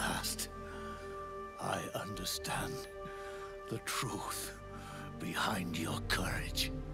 last, I understand the truth behind your courage.